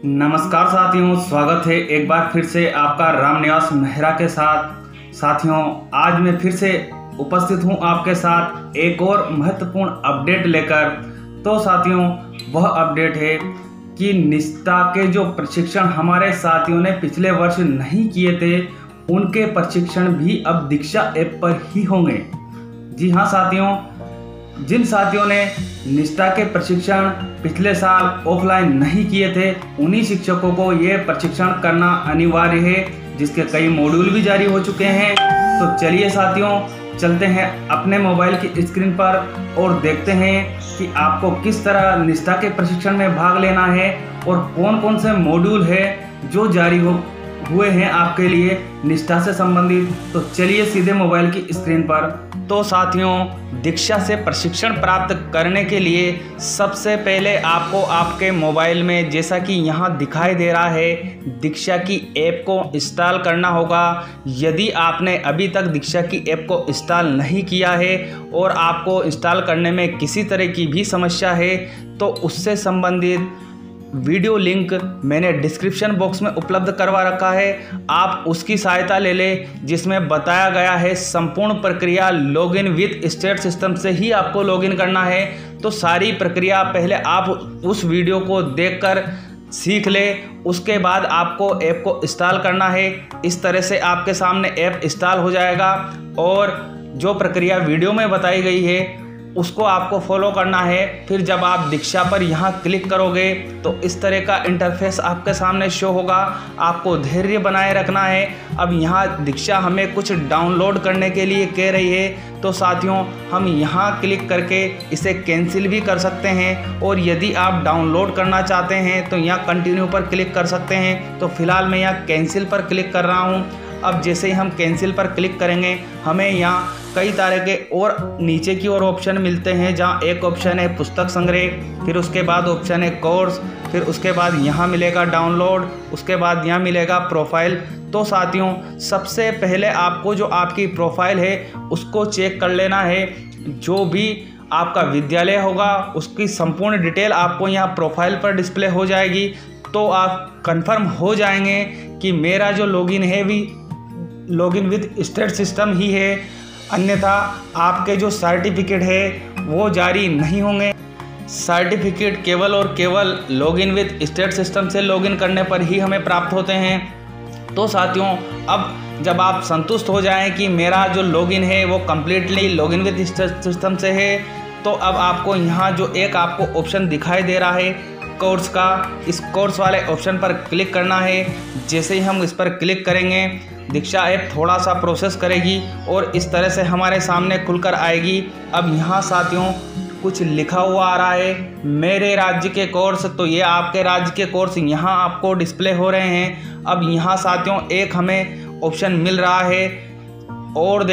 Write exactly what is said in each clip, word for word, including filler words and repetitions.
नमस्कार साथियों, स्वागत है एक बार फिर से आपका रामनिवास मेहरा के साथ। साथियों, आज मैं फिर से उपस्थित हूं आपके साथ एक और महत्वपूर्ण अपडेट लेकर। तो साथियों, वह अपडेट है कि निष्ठा के जो प्रशिक्षण हमारे साथियों ने पिछले वर्ष नहीं किए थे, उनके प्रशिक्षण भी अब दीक्षा ऐप पर ही होंगे। जी हाँ साथियों, जिन साथियों ने निष्ठा के प्रशिक्षण पिछले साल ऑफलाइन नहीं किए थे, उन्हीं शिक्षकों को ये प्रशिक्षण करना अनिवार्य है, जिसके कई मॉड्यूल भी जारी हो चुके हैं। तो चलिए साथियों, चलते हैं अपने मोबाइल की स्क्रीन पर और देखते हैं कि आपको किस तरह निष्ठा के प्रशिक्षण में भाग लेना है और कौन कौन से मॉड्यूल है जो जारी हो हुए हैं आपके लिए निष्ठा से संबंधित। तो चलिए सीधे मोबाइल की स्क्रीन पर। तो साथियों, दीक्षा से प्रशिक्षण प्राप्त करने के लिए सबसे पहले आपको आपके मोबाइल में, जैसा कि यहाँ दिखाई दे रहा है, दीक्षा की ऐप को इंस्टॉल करना होगा। यदि आपने अभी तक दीक्षा की ऐप को इंस्टॉल नहीं किया है और आपको इंस्टॉल करने में किसी तरह की भी समस्या है, तो उससे संबंधित वीडियो लिंक मैंने डिस्क्रिप्शन बॉक्स में उपलब्ध करवा रखा है। आप उसकी सहायता ले लें, जिसमें बताया गया है संपूर्ण प्रक्रिया लॉगिन विद स्टेट सिस्टम से ही आपको लॉगिन करना है। तो सारी प्रक्रिया पहले आप उस वीडियो को देखकर सीख ले, उसके बाद आपको ऐप को इंस्टॉल करना है। इस तरह से आपके सामने ऐप इंस्टॉल हो जाएगा और जो प्रक्रिया वीडियो में बताई गई है उसको आपको फॉलो करना है। फिर जब आप दीक्षा पर यहाँ क्लिक करोगे तो इस तरह का इंटरफेस आपके सामने शो होगा। आपको धैर्य बनाए रखना है। अब यहाँ दीक्षा हमें कुछ डाउनलोड करने के लिए कह रही है, तो साथियों हम यहाँ क्लिक करके इसे कैंसिल भी कर सकते हैं। और यदि आप डाउनलोड करना चाहते हैं तो यहाँ कंटिन्यू पर क्लिक कर सकते हैं। तो फिलहाल मैं यहाँ कैंसिल पर क्लिक कर रहा हूँ। अब जैसे ही हम कैंसिल पर क्लिक करेंगे, हमें यहाँ कई तरह के और नीचे की ओर ऑप्शन मिलते हैं, जहाँ एक ऑप्शन है पुस्तक संग्रह, फिर उसके बाद ऑप्शन है कोर्स, फिर उसके बाद यहाँ मिलेगा डाउनलोड, उसके बाद यहाँ मिलेगा प्रोफाइल। तो साथियों, सबसे पहले आपको जो आपकी प्रोफाइल है उसको चेक कर लेना है। जो भी आपका विद्यालय होगा उसकी संपूर्ण डिटेल आपको यहाँ प्रोफाइल पर डिस्प्ले हो जाएगी। तो आप कंफर्म हो जाएंगे कि मेरा जो लॉगिन है भी लॉगिन विद स्टेट सिस्टम ही है, अन्यथा आपके जो सर्टिफिकेट है वो जारी नहीं होंगे। सर्टिफिकेट केवल और केवल लॉगिन विद स्टेट सिस्टम से लॉगिन करने पर ही हमें प्राप्त होते हैं। तो साथियों, अब जब आप संतुष्ट हो जाएं कि मेरा जो लॉगिन है वो completely login with state system से है, तो अब आपको यहाँ जो एक आपको ऑप्शन दिखाई दे रहा है कोर्स का, इस कोर्स वाले ऑप्शन पर क्लिक करना है। जैसे ही हम इस पर क्लिक करेंगे, दीक्षा ऐप थोड़ा सा प्रोसेस करेगी और इस तरह से हमारे सामने खुलकर आएगी। अब यहाँ साथियों कुछ लिखा हुआ आ रहा है, मेरे राज्य के कोर्स। तो ये आपके राज्य के कोर्स यहाँ आपको डिस्प्ले हो रहे हैं। अब यहाँ साथियों एक हमें ऑप्शन मिल रहा है और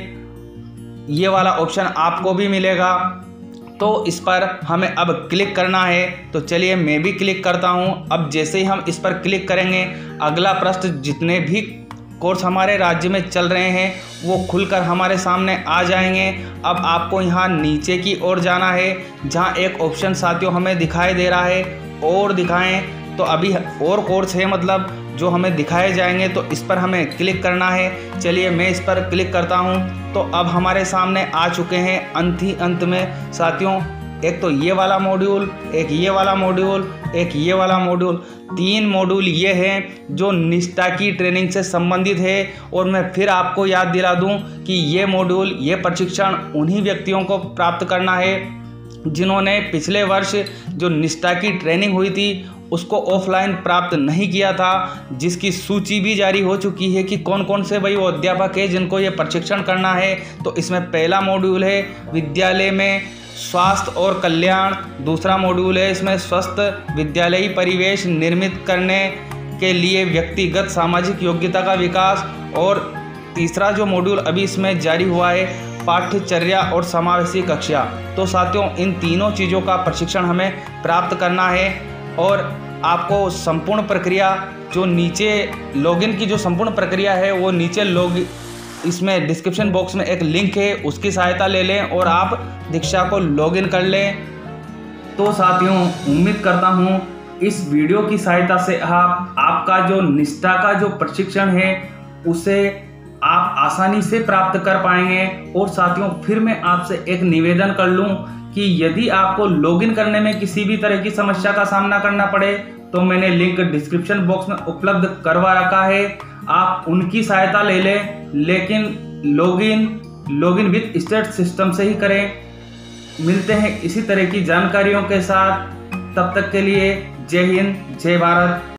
देखें, ये वाला ऑप्शन आपको भी मिलेगा। तो इस पर हमें अब क्लिक करना है। तो चलिए मैं भी क्लिक करता हूँ। अब जैसे ही हम इस पर क्लिक करेंगे, अगला पृष्ठ जितने भी कोर्स हमारे राज्य में चल रहे हैं वो खुलकर हमारे सामने आ जाएंगे। अब आपको यहाँ नीचे की ओर जाना है, जहाँ एक ऑप्शन साथियों हमें दिखाई दे रहा है और दिखाएं। तो अभी और कोर्स है, मतलब जो हमें दिखाए जाएंगे, तो इस पर हमें क्लिक करना है। चलिए मैं इस पर क्लिक करता हूँ। तो अब हमारे सामने आ चुके हैं अंत ही अंत में साथियों, एक तो ये वाला मॉड्यूल, एक ये वाला मॉड्यूल, एक ये वाला मॉड्यूल। तीन मॉड्यूल ये हैं जो निष्ठा की ट्रेनिंग से संबंधित है। और मैं फिर आपको याद दिला दूं कि ये मॉड्यूल, ये प्रशिक्षण उन्हीं व्यक्तियों को प्राप्त करना है जिन्होंने पिछले वर्ष जो निष्ठा की ट्रेनिंग हुई थी उसको ऑफलाइन प्राप्त नहीं किया था, जिसकी सूची भी जारी हो चुकी है कि कौन कौन से भाई वो अध्यापक है जिनको ये प्रशिक्षण करना है। तो इसमें पहला मॉड्यूल है विद्यालय में स्वास्थ्य और कल्याण, दूसरा मॉड्यूल है इसमें स्वस्थ विद्यालयी परिवेश निर्मित करने के लिए व्यक्तिगत सामाजिक योग्यता का विकास, और तीसरा जो मॉड्यूल अभी इसमें जारी हुआ है पाठ्यचर्या और समावेशी कक्षा। तो साथियों, इन तीनों चीज़ों का प्रशिक्षण हमें प्राप्त करना है और आपको संपूर्ण प्रक्रिया जो नीचे लॉगिन की जो संपूर्ण प्रक्रिया है वो नीचे लॉग इसमें डिस्क्रिप्शन बॉक्स में एक लिंक है, उसकी सहायता ले लें और आप दीक्षा को लॉगिन कर लें। तो साथियों, उम्मीद करता हूँ इस वीडियो की सहायता से आप आपका जो निष्ठा का जो प्रशिक्षण है उसे आप आसानी से प्राप्त कर पाएंगे। और साथियों, फिर मैं आपसे एक निवेदन कर लूं कि यदि आपको लॉगिन करने में किसी भी तरह की समस्या का सामना करना पड़े तो मैंने लिंक डिस्क्रिप्शन बॉक्स में उपलब्ध करवा रखा है, आप उनकी सहायता ले लें, लेकिन login login with state system से ही करें। मिलते हैं इसी तरह की जानकारियों के साथ, तब तक के लिए जय हिंद, जय भारत।